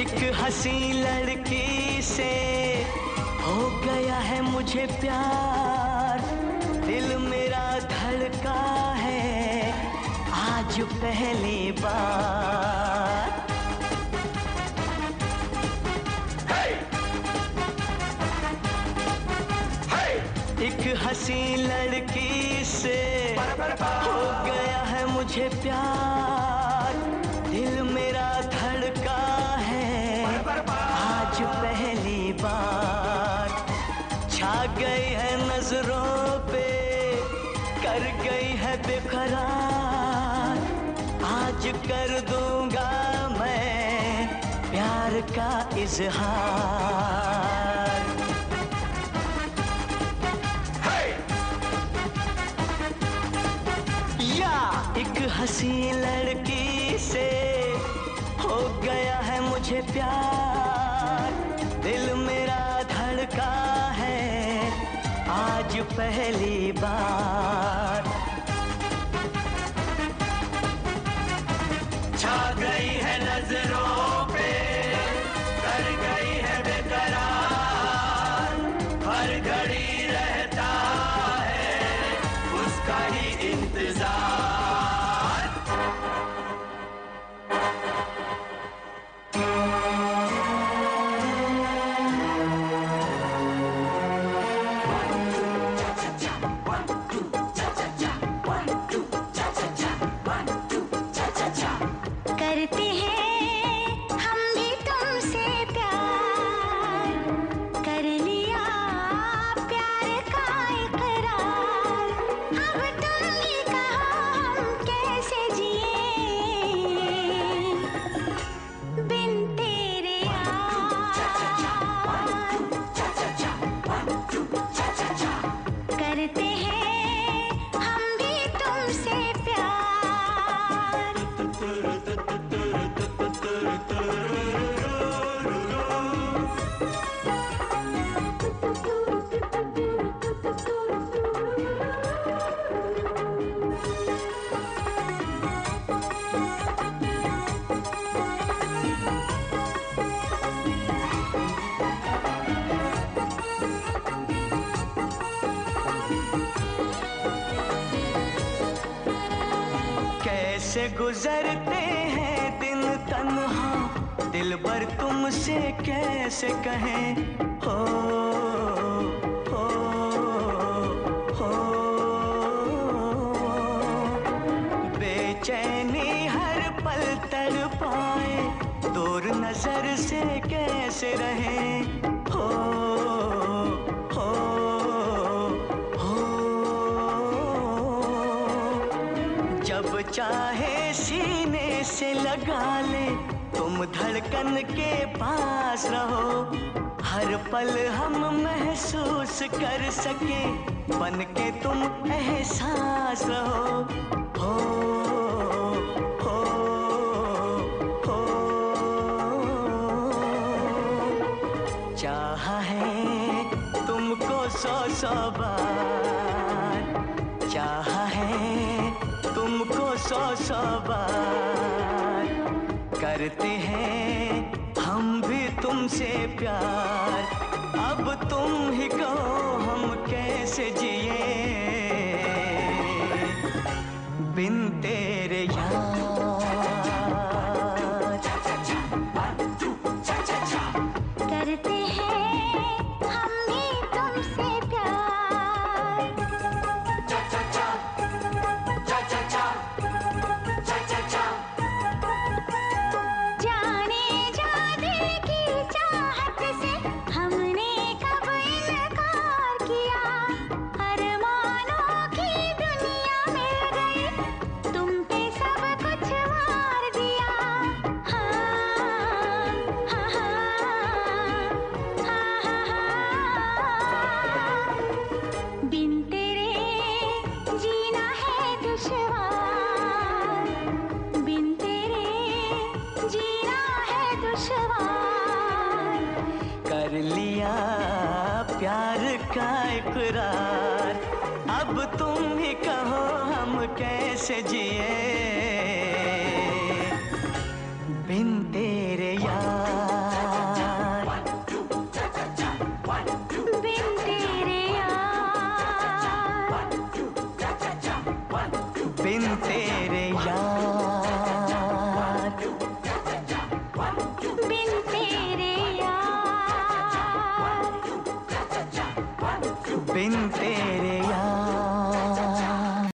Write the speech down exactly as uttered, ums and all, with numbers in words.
एक हंसी लड़की से हो गया है मुझे प्यार, दिल मेरा धड़का है आज पहली बार। hey! hey! एक हंसी लड़की से हो गया है मुझे प्यार, दिल मेरा धड़का है आज पहली बार। छा गई है नजरों पे, कर गई है बेकरार, आज कर दूंगा मैं प्यार का इजहार। एक हंसी लड़की से हो गया है मुझे प्यार, दिल मेरा धड़का है आज पहली बार। छा गई है नजरों पे, कर गई है बेकरार, हर घड़ी रहता है उसका ही इंतजार। करते हैं हम भी तुमसे प्यार, कर लिया प्यार का इकरार, अब तुम ही कहो हम कैसे जिए बिन तेरे यार। करते हैं हम भी तुमसे प्यार। कैसे गुजरते हैं दिन तन्हा, दिलबर तुमसे कैसे कहें। हो हो हो बेचैनी हर पल तड़पाए, दूर नजर से कैसे रहें। हो हो हो जब चाहे सीने से लगा ले, तुम धड़कन के पास रहो, हर पल हम महसूस कर सके, बन के तुम एहसास रहो। हो हो हो चाहा है तुमको सौ सौ बार, चाहा है तुमको सौ सौ बार। करते हैं हम भी तुमसे प्यार, अब तुम ही कहो हम कैसे जिए बिन तेरे यार। करते हैं हम भी तुमसे प्यार। जाने जा दिल की चाहत से हमने कब इनकार किया, अरमानों की दुनिया मिल गई, तुम पे सब कुछ वार दिया। हाँ हाँ हाँ हाँ हाँ, बिन तेरे जीना है दुश्वार, बिन तेरे जीना है दुश्वार। कर लिया प्यार का इकरार, अब तुम ही कहो हम कैसे जिए